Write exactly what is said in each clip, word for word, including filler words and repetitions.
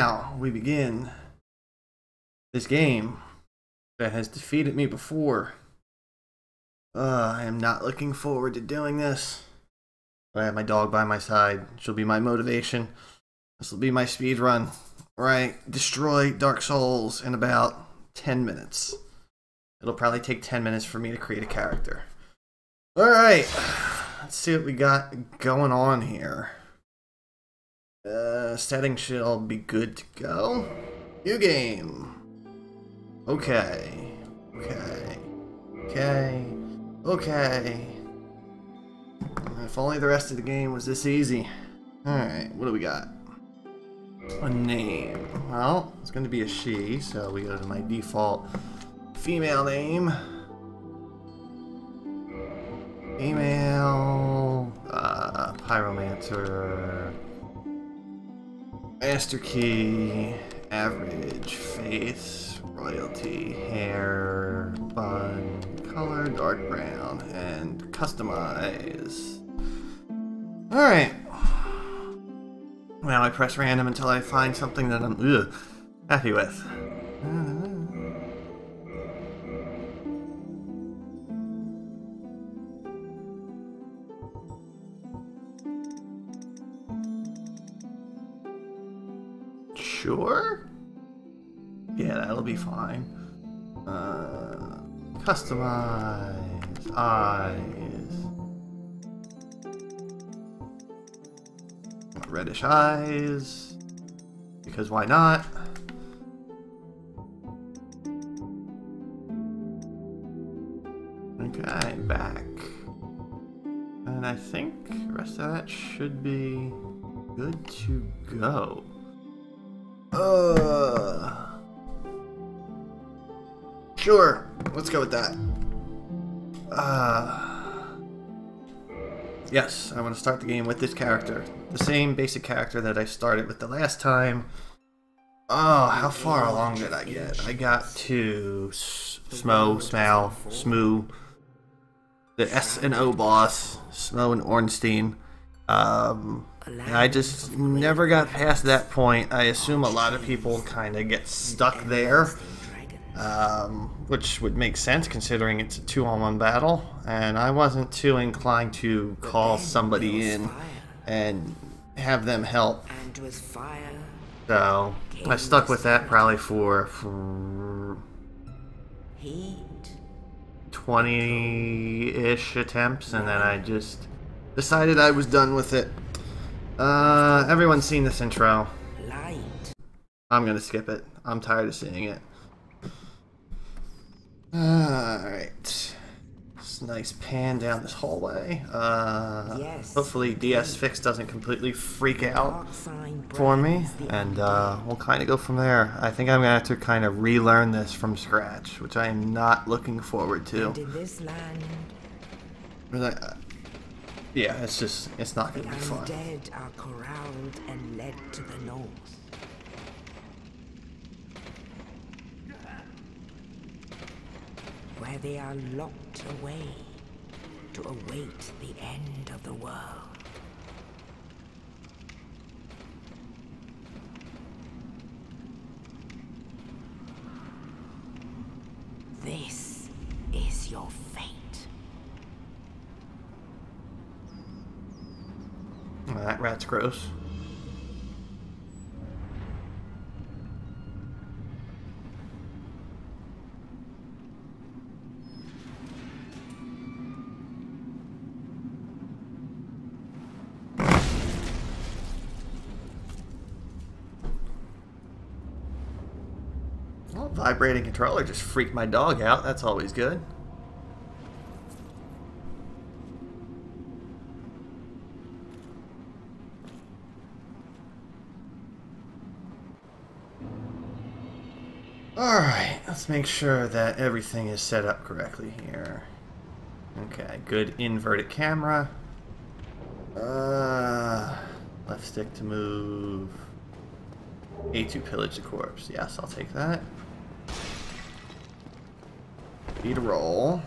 now we begin this game that has defeated me before. Uh, I am not looking forward to doing this. I have my dog by my side. She'll be my motivation. This will be my speed run, where I destroy Dark Souls in about ten minutes. It'll probably take ten minutes for me to create a character. Alright, let's see what we got going on here. Uh, settings should all be good to go. New game. Okay. Okay. Okay. Okay. If only the rest of the game was this easy. Alright, what do we got? A name. Well, it's going to be a she, so we go to my default female name. Female. Uh, Pyromancer. Master key. Average. Face. Royalty. Hair. Bun. Color. Dark brown. And customize. Alright. Now I press random until I find something that I'm ugh, happy with. Sure? Yeah, that'll be fine. Uh, customize. Eyes. Reddish eyes, because why not? Okay, back. And I think the rest of that should be good to go. Uh, sure, let's go with that. Uh... Yes, I want to start the game with this character. The same basic character that I started with the last time. Oh, how far along did I get? I got to Smo, Smal, Smoo, the S and O boss, Smo and Ornstein. Um, and I just never got past that point. I assume a lot of people kind of get stuck there. Um, which would make sense considering it's a two-on-one battle, and I wasn't too inclined to call somebody in and have them help. So I stuck with that probably for, for twenty-ish attempts, and then I just decided I was done with it. Uh, everyone's seen this intro. I'm gonna skip it. I'm tired of seeing it. Alright. It's a nice pan down this hallway. Uh, yes. Hopefully D S Fix doesn't completely freak out for me. And uh, we'll kind of go from there. I think I'm going to have to kind of relearn this from scratch, which I am not looking forward to. I, uh, yeah, it's just, it's not going to be fun. The undead are corralled and led to the north. Where they are locked away to await the end of the world. This is your fate. Well, that rat's gross. Vibrating controller just freaked my dog out. That's always good. Alright, let's make sure that everything is set up correctly here. Okay, good inverted camera. Uh, left stick to move. A to pillage the corpse. Yes, I'll take that. B to roll.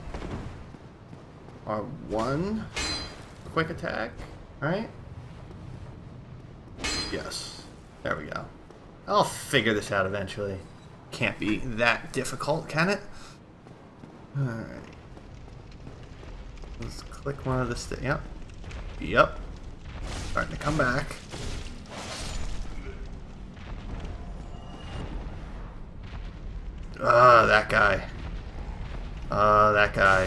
R one. Quick attack. Right? Yes. There we go. I'll figure this out eventually. Can't be that difficult, can it? Alright. Let's click one of the st- Yep. Yep. Starting to come back. Ah, that guy. Ah, that guy.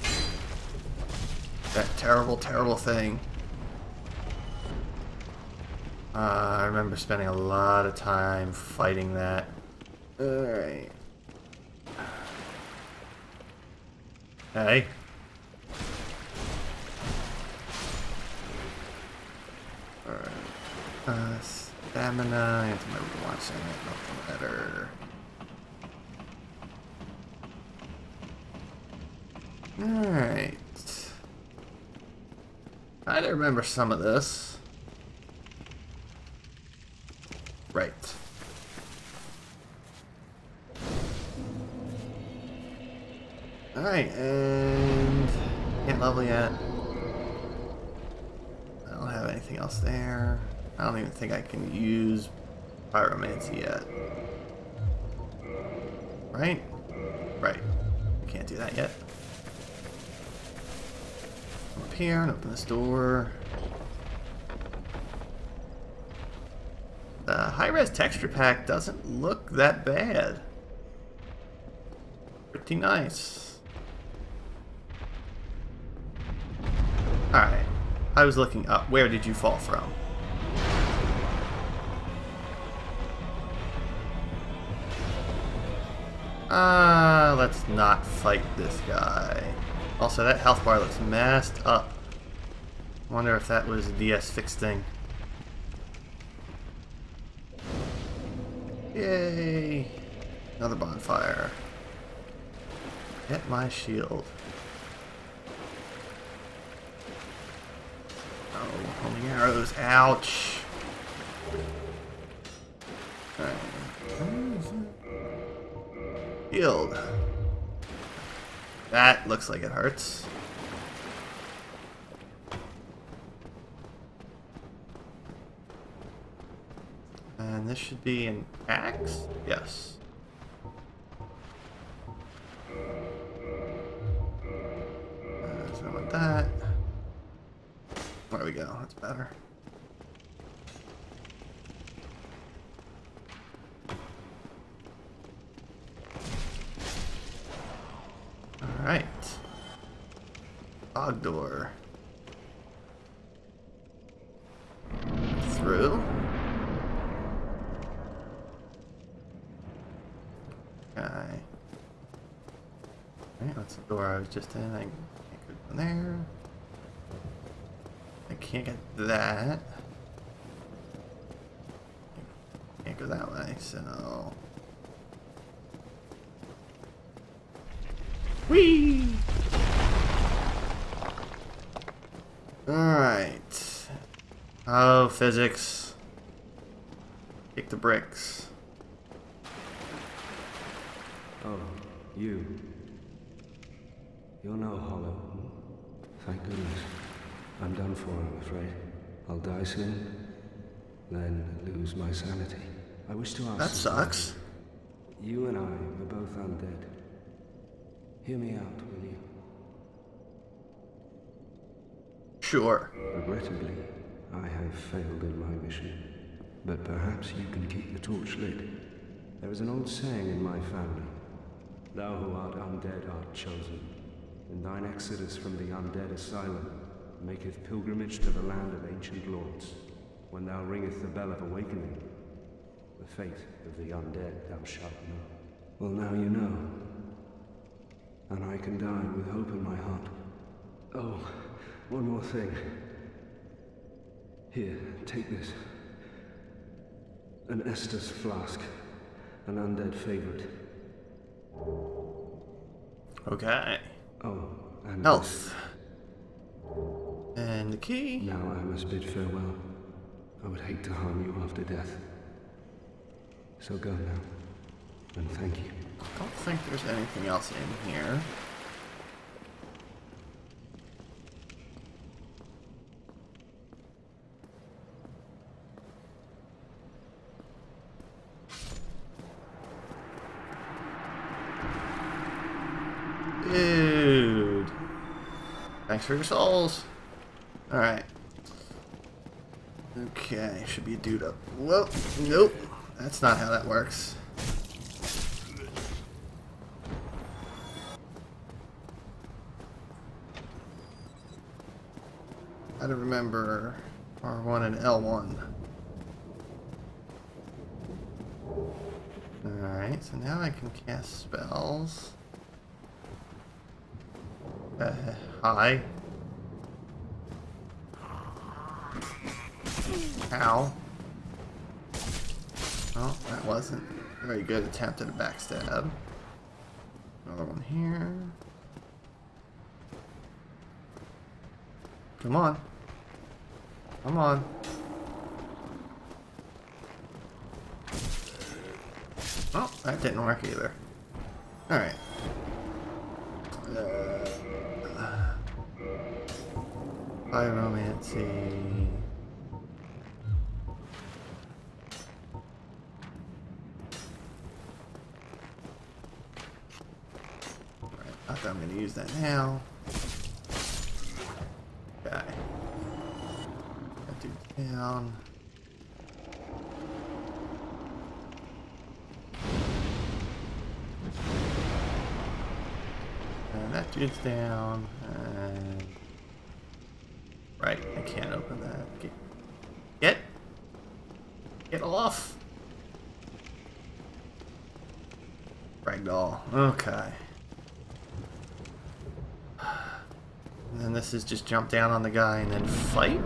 That terrible, terrible thing. Uh, I remember spending a lot of time fighting that. Alright. Hey. Alright. Uh, stamina. I have to remember watching it. Nothing better. Alright. I do remember some of this. Right. Alright, and can't level yet. I don't have anything else there. I don't even think I can use pyromancy yet. Right? Right. I can't do that yet. Come up here and open this door. The high-res texture pack doesn't look that bad. Pretty nice. Alright. I was looking up. Where did you fall from? Uh, let's not fight this guy. Also, that health bar looks messed up. I wonder if that was a D S fixed thing. Yay! Another bonfire. Get my shield. Oh, homing arrows. Ouch! Alright. Shield. That looks like it hurts. And this should be an axe? Yes. Uh, so I want that. There we go, that's better. Alright. Fog door. Through. Okay. Alright, that's the door I was just in. I can't go down there. I can't get that. Can't go that way, so... Whee! Alright. Oh, physics. Kick the bricks. Oh, you. You're no hollow. Thank goodness. I'm done for, I'm afraid. I'll die soon, then lose my sanity. I wish to ask... That sucks. You and I are both undead. Hear me out, will you? Sure. Regrettably, I have failed in my mission. But perhaps you can keep the torch lit. There is an old saying in my family. Thou who art undead art chosen, and thine exodus from the undead asylum maketh pilgrimage to the land of ancient lords. When thou ringest the bell of awakening, the fate of the undead thou shalt know. Well, now you know. And I can die with hope in my heart. Oh, one more thing. Here, take this. An Estus flask. An undead favorite. Okay. Oh, and... Health. And the key. Now I must bid farewell. I would hate to harm you after death. So go now. And thank you. I don't think there's anything else in here. Dude. Thanks for your souls. Alright. Okay, should be a dude up. Whoa, nope. That's not how that works. I don't remember R one and L one. Alright, so now I can cast spells. Uh, hi. Ow. Oh, that wasn't a very good attempt at a backstab. Another one here. Come on. Come on. Oh, that didn't work either. Alright. Uh, Pyromancy. Alright, not that I'm going to use that now. Okay. That dude's down. And that dude's down. And right, I can't open that. Get, get, get off. Ragdoll. Okay. And then this is just jump down on the guy and then fight.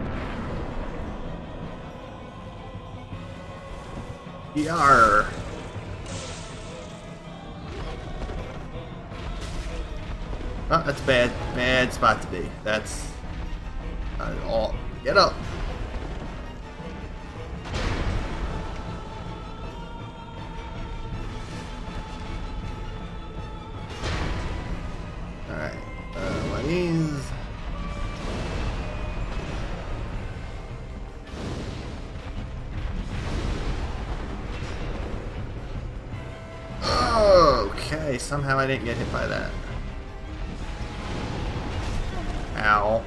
Yar. Oh, that's bad. Bad spot to be. That's not at all. Get up. Alright. Uh, what is... Okay, somehow I didn't get hit by that. Ow.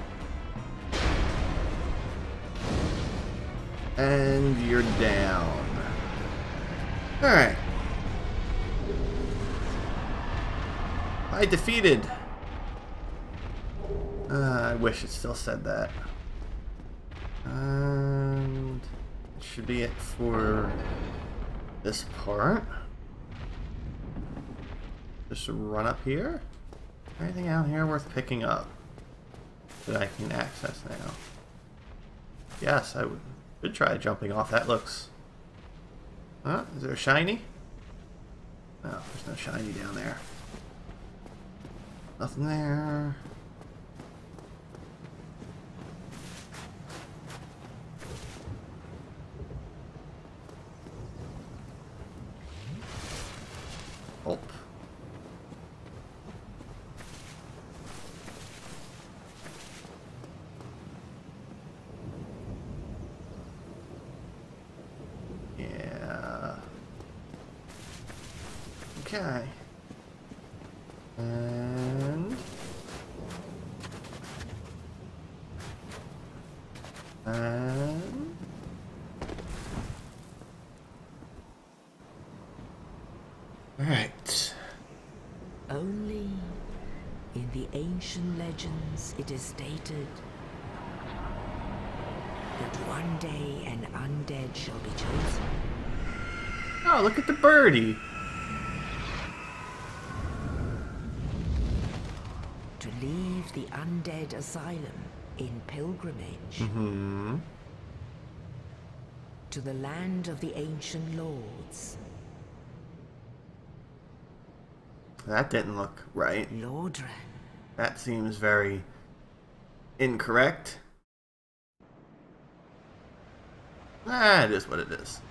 And you're down. Alright. I defeated. Uh, I wish it still said that. And it should be it for this part. Just run up here. Anything out here worth picking up that I can access now? Yes, I would, would try jumping off. That looks... Huh? Is there a shiny? No, there's no shiny down there. Nothing there. Oh. Yeah. Okay. And... And... Alright. Only in the ancient legends it is stated that one day an undead shall be chosen. Oh, look at the birdie. To leave the undead asylum in pilgrimage Mm-hmm. to the land of the ancient lords. That didn't look right. Lordran. That seems very incorrect. Ah, it is what it is.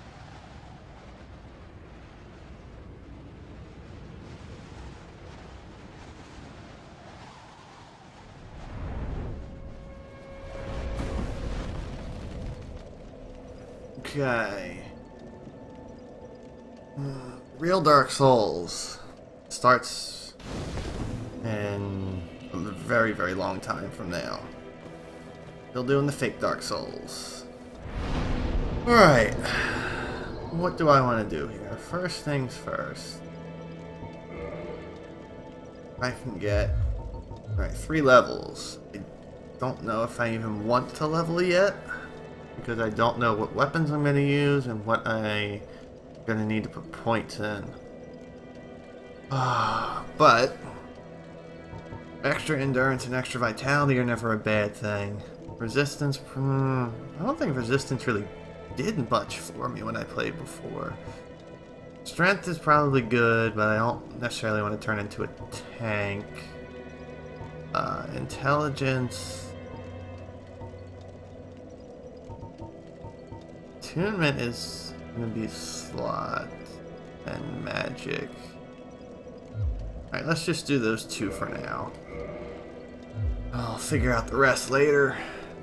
Okay. Uh, Real Dark Souls starts very, very long time from now. Still doing the fake Dark Souls. Alright. What do I want to do here? First things first. I can get... Alright, three levels. I don't know if I even want to level yet. Because I don't know what weapons I'm going to use and what I'm going to need to put points in. Uh, but... extra endurance and extra vitality are never a bad thing. Resistance... Hmm, I don't think resistance really did much for me when I played before. Strength is probably good, but I don't necessarily want to turn into a tank. Uh, intelligence... Attunement is going to be slot and magic. Alright, let's just do those two for now. I'll figure out the rest later.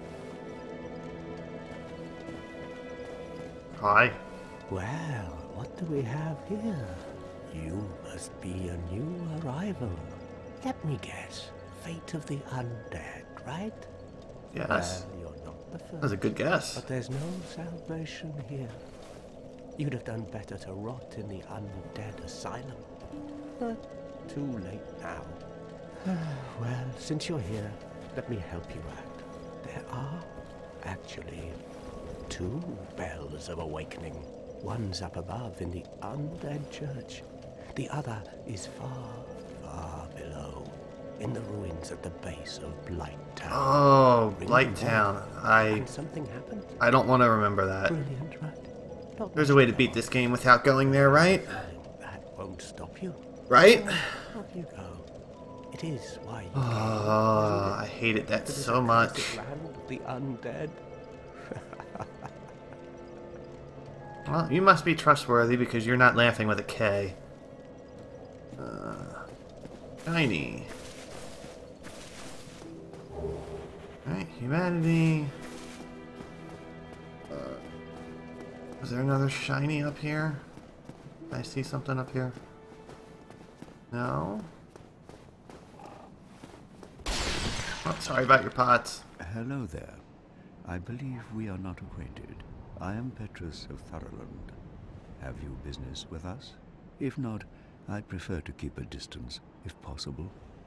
Hi. Well, what do we have here? You must be a new arrival. Let me guess. Fate of the undead, right? Yes. Well, you're not the first. That's a good guess. But there's no salvation here. You'd have done better to rot in the undead asylum. But too late now. Well, since you're here, let me help you out. There are, actually, two bells of awakening. One's up above in the undead church. The other is far, far below, in the ruins at the base of Blight Town. Oh, Blight Town. I And something happened? I don't want to remember that. Brilliant, right? Not There's a way to beat this game without going there, right? That won't stop you. Right? Off you go. It is why you Oh, I hated that so much. land of the undead. Well, you must be trustworthy because you're not laughing with a K. Uh, shiny. Alright, humanity. Uh, is there another shiny up here? Can I see something up here? No? Oh, sorry about your pots. Hello there. I believe we are not acquainted. I am Petrus of Thoroland. Have you business with us? If not, I'd prefer to keep a distance, if possible.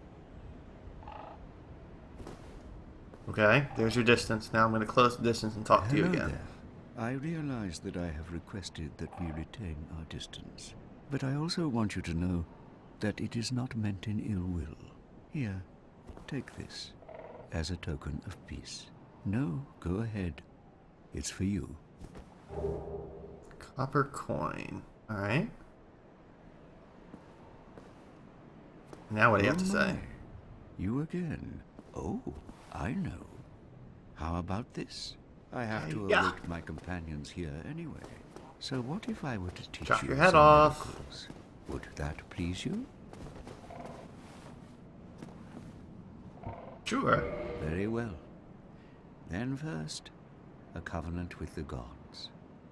Okay, there's your distance. Now I'm going to close the distance and talk to you Hello again. there. I realize that I have requested that we retain our distance, but I also want you to know that it is not meant in ill will. Here, take this, as a token of peace. No, go ahead. It's for you. Copper coin. Alright. Now what do you have to Oh say? my. You again. Oh, I know. How about this? I have to Yeah. await my companions here anyway. So what if I were to teach Chop you your head some off. miracles? Would that please you? Sure. Very well. Then first, a covenant with the gods.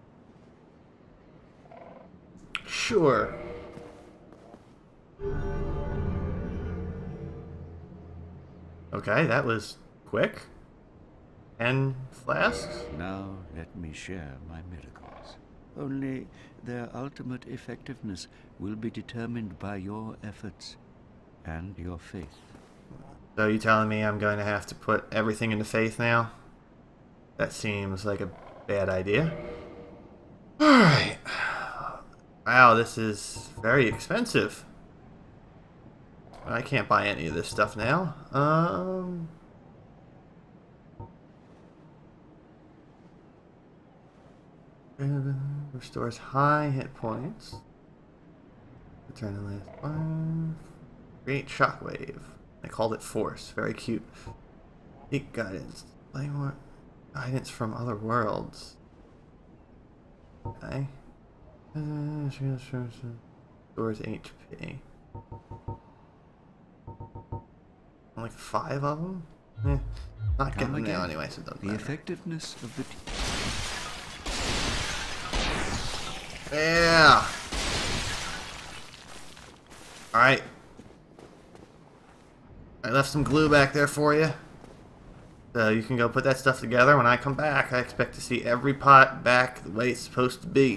Sure. Okay, that was quick. Ten flasks? Now let me share my miracles. Only their ultimate effectiveness will be determined by your efforts and your faith. So you telling me I'm going to have to put everything into faith now? That seems like a bad idea. Alright. Wow, this is very expensive. I can't buy any of this stuff now. Um... Restores high hit points. Return the last one. Create shockwave. They called it force. Very cute. Seek guidance. Play more guidance from other worlds. Okay. Restores H P. Only five of them? Eh, not getting them now anyway, so it doesn't The matter. effectiveness of the... Yeah. Alright. I left some glue back there for you. So you can go put that stuff together. When I come back, I expect to see every pot back the way it's supposed to be.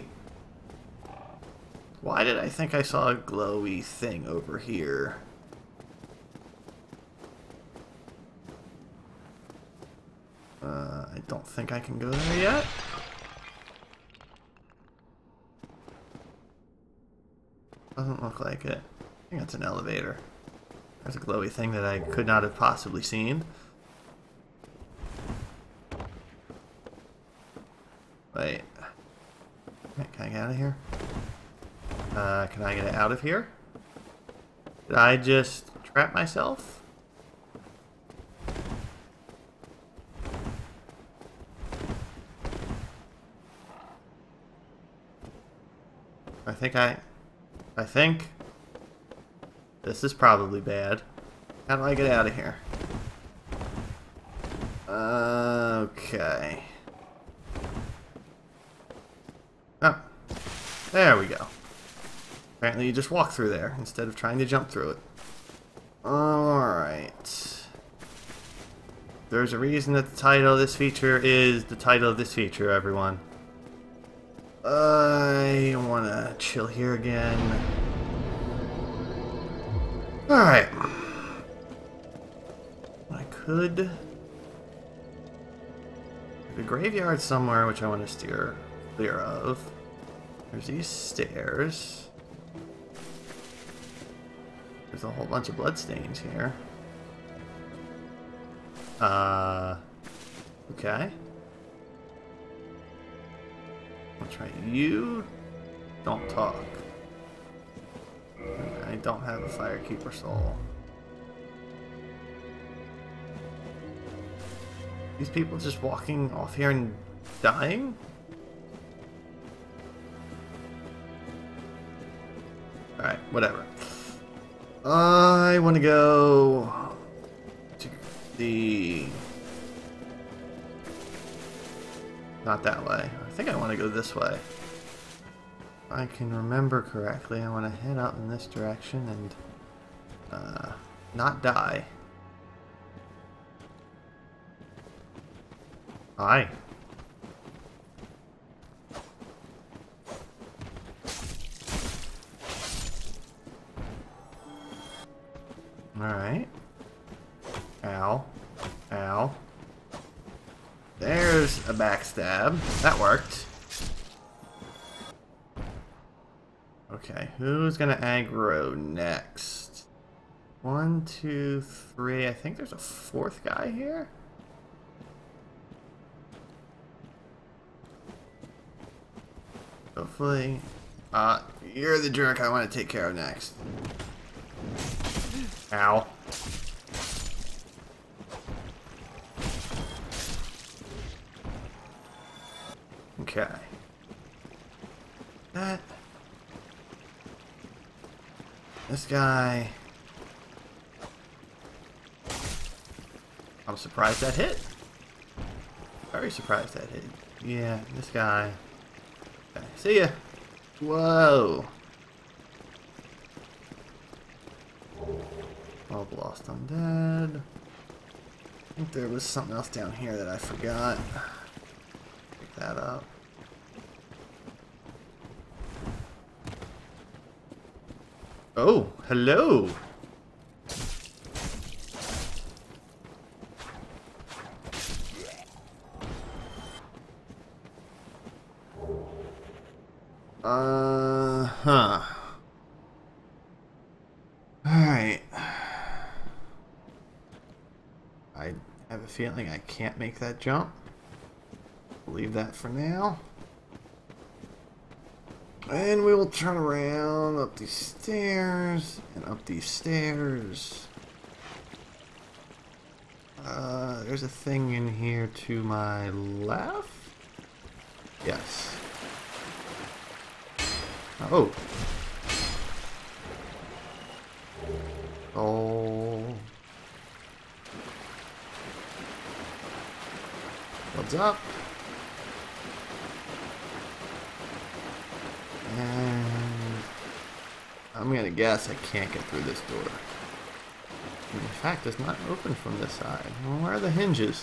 Why did I think I saw a glowy thing over here? Uh, I don't think I can go there yet. Doesn't look like it. I think that's an elevator. There's a glowy thing that I could not have possibly seen. Wait. Can I get out of here? Uh, can I get out of here? Did I just trap myself? I think I... I think... This is probably bad. How do I get out of here? Okay. Oh. There we go. Apparently you just walk through there instead of trying to jump through it. Alright. There's a reason that the title of this feature is the title of this feature, everyone. I want to chill here again. Alright. I could... The graveyard somewhere, which I want to steer clear of. There's these stairs. There's a whole bunch of bloodstains here. Uh... Okay. I'll try you. Don't talk. I don't have a Firekeeper soul. These people just walking off here and dying? Alright, whatever. I want to go to the... Not that way. I think I want to go this way. If I can remember correctly, I want to head out in this direction and uh, not die. Hi. Alright. Ow. Ow. There's a backstab. That worked. Okay, who's gonna aggro next? One, two, three. I think there's a fourth guy here. Hopefully. Uh, you're the jerk I want to take care of next. Ow. Okay. That. This guy. I'm surprised that hit. Very surprised that hit. Yeah, this guy. Okay, see ya. Whoa. All lost undead. I think there was something else down here that I forgot. Pick that up. Oh, hello. Uh huh. Alright. I have a feeling I can't make that jump. Leave that for now. And we will turn around up these stairs and up these stairs. Uh, there's a thing in here to my left? Yes. Oh. Oh. What's up? And I'm gonna guess I can't get through this door. In fact, it's not open from this side. Well, where are the hinges?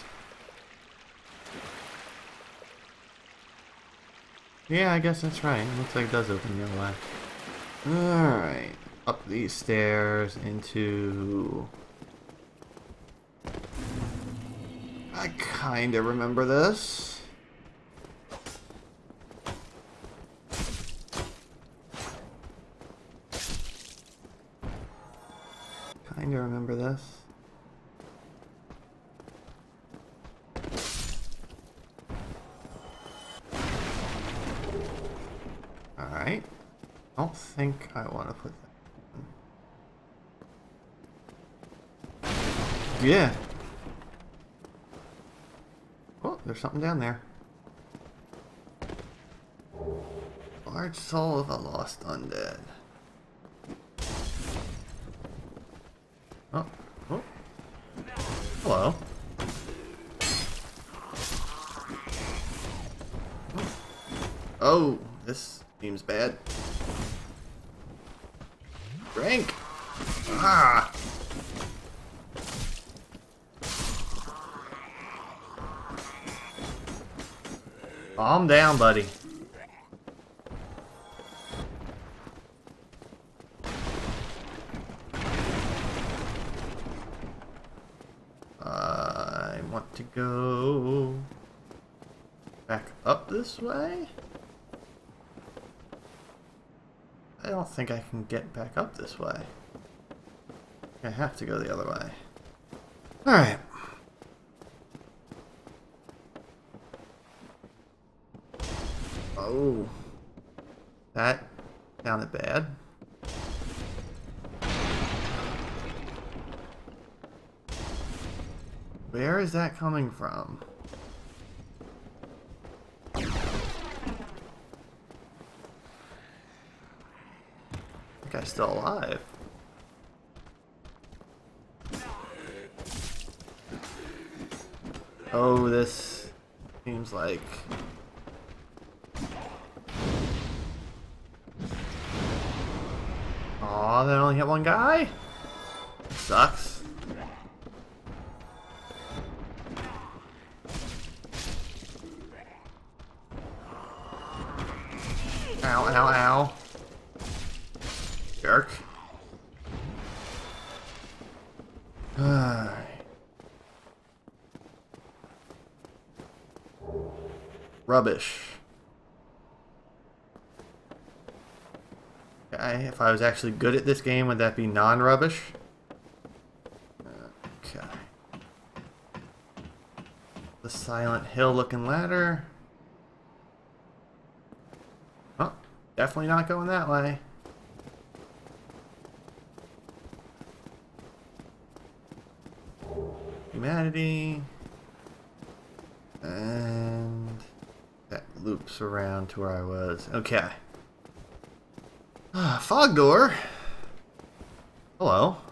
Yeah, I guess that's right. It looks like it does open the other way. Alright. Up these stairs into... I kinda remember this. Kinda remember this. Alright. I don't think I want to put that in. Yeah. Oh, there's something down there. Large soul of a lost undead. Oh. Oh. Hello. Oh, this seems bad. Drink! Ah! Calm down, buddy. I want to go back up this way. I don't think I can get back up this way. I have to go the other way. Alright. Oh. That sounded bad. Where is that coming from? That guy's still alive. Oh, this seems like... Aw, they only hit one guy? Sucks. Ow, ow, ow. Jerk. Rubbish. Okay, if I was actually good at this game, would that be non-rubbish? Okay. The Silent Hill looking ladder. Oh, definitely not going that way. Humanity. And that loops around to where I was. Okay. Ah, fog door. Hello.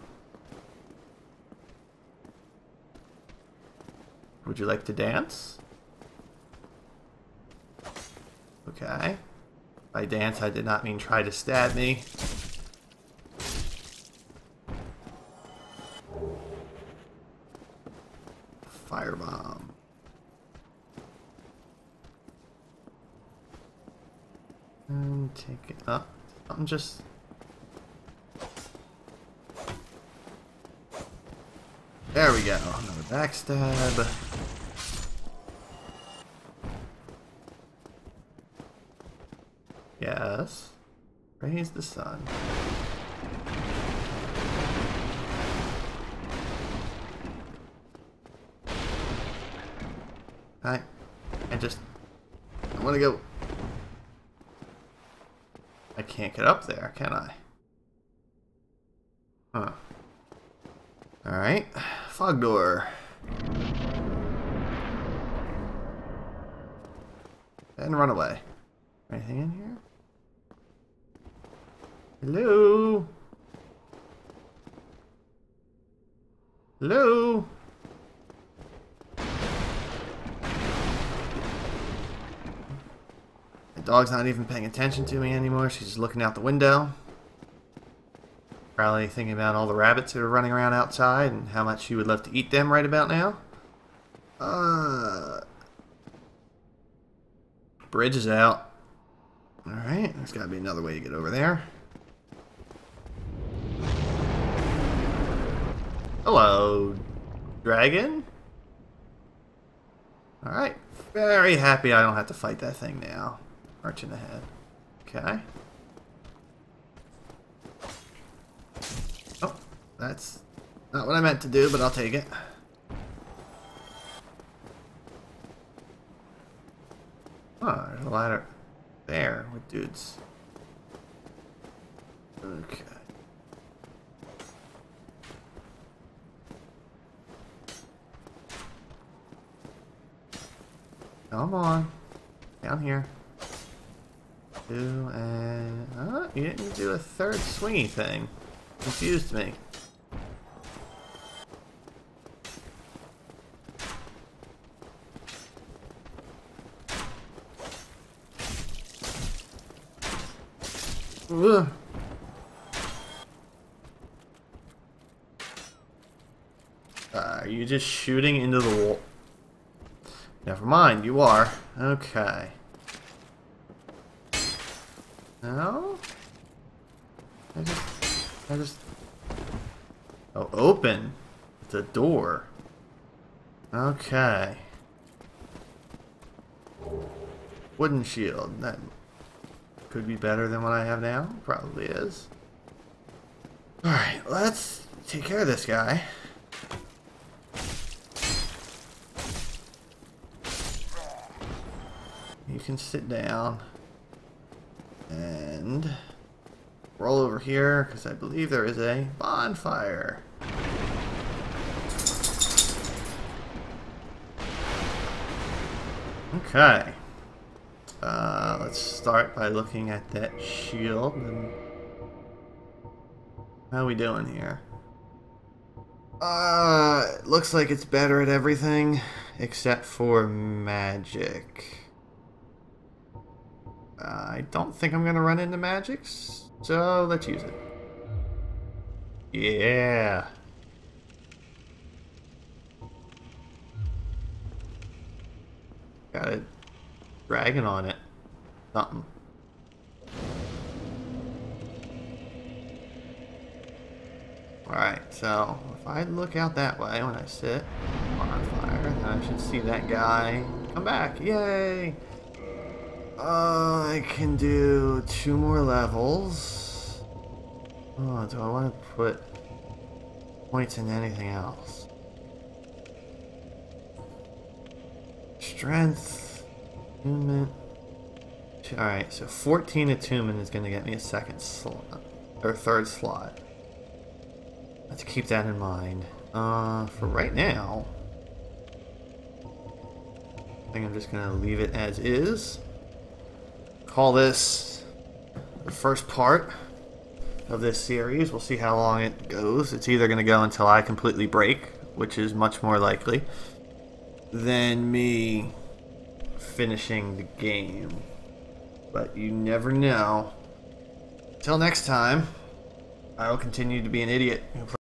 Would you like to dance? Okay. By dance, I did not mean try to stab me. Firebomb. And take it up. I'm just... There we go. Another backstab. Yes. Raise the sun. Hi. I just... I want to go... I can't get up there, can I? Huh. Alright. Fog door. And run away. Anything in here? Hello? Hello? The dog's not even paying attention to me anymore. She's just looking out the window. Probably thinking about all the rabbits that are running around outside and how much you would love to eat them right about now. Uh, bridge is out. Alright, there's got to be another way to get over there. Hello, dragon. Alright, very happy I don't have to fight that thing now. Marching ahead. Okay. Oh, that's not what I meant to do, but I'll take it. Oh, there's a ladder there with dudes. Okay. Come on. Down here. Do and uh, you didn't do a third swingy thing. Confused me. Ugh. Uh, are you just shooting into the wall? Never mind, you are. Okay. No? I just... I just... Oh, open the door. Okay. Wooden shield. That could be better than what I have now. Probably is. Alright, let's take care of this guy. You can sit down and roll over here because I believe there is a bonfire. Okay. Uh, let's start by looking at that shield. And how are we doing here? Uh, it looks like it's better at everything except for magic. Uh, I don't think I'm gonna run into magics, so let's use it. Yeah. Got a dragon on it. Something. Alright, so if I look out that way when I sit on fire, then I should see that guy come back. Yay! Uh, I can do two more levels. Oh, do I want to put points in anything else? Strength, attunement. Alright, so fourteen attunement is going to get me a second slot, or third slot. Let's keep that in mind. Uh, for right now, I think I'm just going to leave it as is. Call this the first part of this series. We'll see how long it goes. It's either going to go until I completely break, which is much more likely, than me finishing the game. But you never know. Till next time, I will continue to be an idiot who